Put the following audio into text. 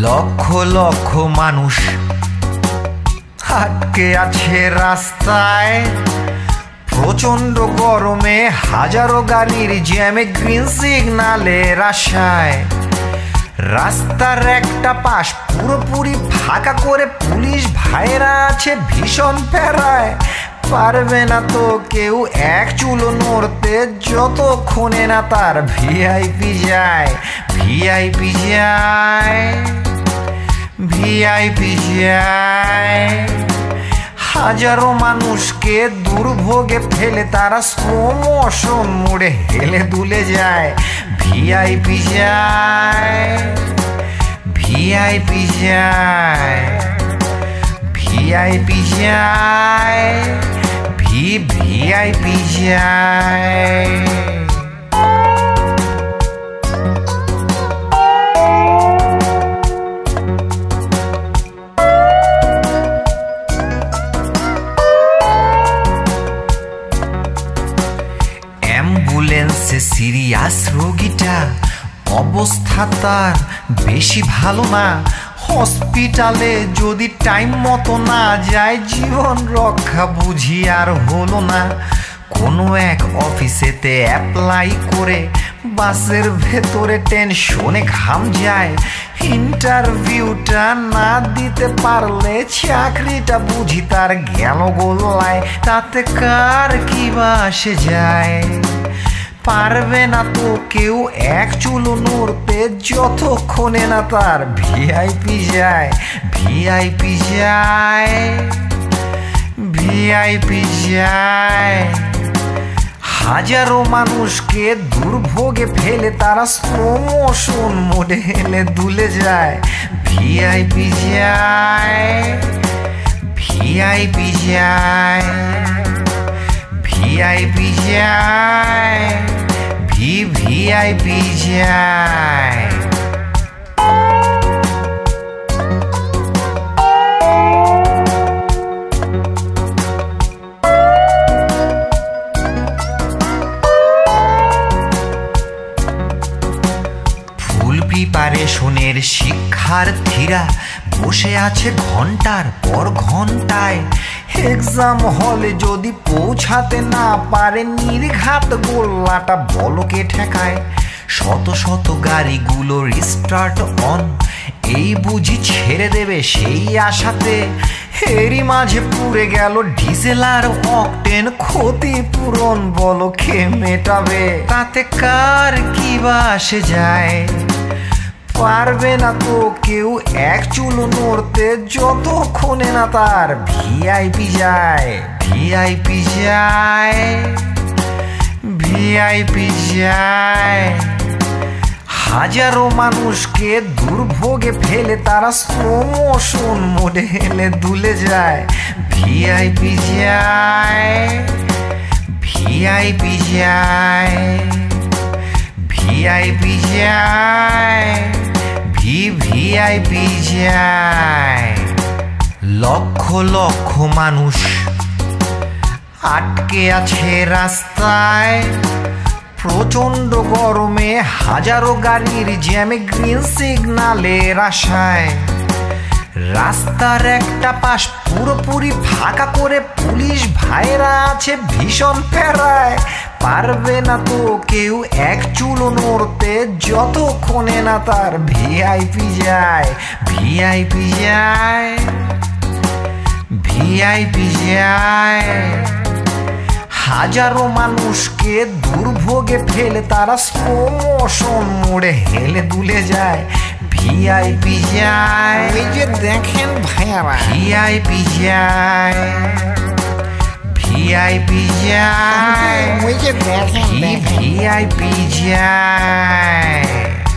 লক্ষ লক্ষ মানুষ আটকে আছে রাস্তায়, প্রচন্ড গরমে হাজারো গাড়ির জ্যামে, গ্রিন সিগনালের আশায়। রাস্তার একটা পাশ পুরোপুরি ফাঁকা করে পুলিশ ভাইরা আছে ভীষণ প্যারায়। পারবে না তো কেউ এক চুলো নড়তে যতক্ষণে না তার ভিআইপি যায়, ভিআইপি যায়, ভিআইপি যায়। হাজারো মানুষকে দুর্ভোগে ফেলে তারা স্লো মোশন মোড়ে হেলে দুলে যায়, ভিআইপি যায়, ভিআইপি যায়, ভিআইপি যায়, ভিআইপি যায়। অ্যাম্বুলেন্সে সিরিয়াস রোগীটা অবস্থা তার বেশি ভালো না, হসপিটালে যদি টাইম মতো না যায় জীবন রক্ষা বুঝি আর হলো না। কোনো এক অফিসেতে অ্যাপ্লাই করে বাসের ভেতরে টেনশনে ঘাম যায়, ইন্টারভিউটা না দিতে পারলে চাকরিটা বুঝি তার গেল গোল্লায়। তাতে কার কি বাসে যায়, পারবে না তো কেউ এক চুলো নড়তে যতক্ষণে না তার ভিআইপি যায়, ভিআইপি যায়, ভিআইপি যায়। হাজারো মানুষকে দুর্ভোগে ফেলে তারা স্লো মোশন মোডে হেলে দুলে যায়, ভিআইপি যায়, ভিআইপি যায়, ভিআইপি যায়, ভিআইপি যায়। ফুল প্রিপারেশনের শিক্ষার্থীরা বসে আছে ঘন্টার পর ঘন্টায়, এক্সাম হলে যদি পৌঁছাতে না পারে নির্ঘাত গোল্লাটা বলকে ঠেকায়। শত শত গাড়িগুলো রিস্টার্ট অন, এই বুঝি ছেড়ে দেবে সেই আশাতে, এরই মাঝে পুড়ে গেল ডিজেল আর অকটেন, ক্ষতিপূরণ বলো কে মেটাবে, তাতে কার কি বাসে যায়। পারবে না তো কেউ এক চুলো নড়তে যতক্ষণে না তার ভিআইপি যায়, ভিআইপি যায়, ভিআইপি যায়। হাজারো মানুষকে দুর্ভোগে ফেলে তারা স্লো মোশন মোডে হেলে দুলে যায়, ভিআইপি যায়, ভিআইপি যায়, ভিআইপি যায়, ভিআইপি যায়। লক্ষ লক্ষ মানুষ আটকে আছে রাস্তায়, প্রচন্ড গরমে হাজারো গাড়ির জ্যামে, গ্রিন সিগনালের আশায়। রাস্তার একটা পাশ পুরোপুরি ফাঁকা করে পুলিশ ভাইরা আছে ভীষণ প্যারায়। পারবে না তো কেউ এক চুলো নড়তে যতক্ষণে না তার ভিআইপি যায়, ভিআইপি যায়, ভিআইপি যায়। হাজারো মানুষকে দুর্ভোগে ফেলে তারা স্লো মোশন মোড়ে হেলে দুলে যায়, ভিআইপি যায়। এই যে দেখেন ভাইয়ারা, ভিআইপি যায়, ভিআইপি যায়, ওই যে দেখেন ভিআইপি যায়।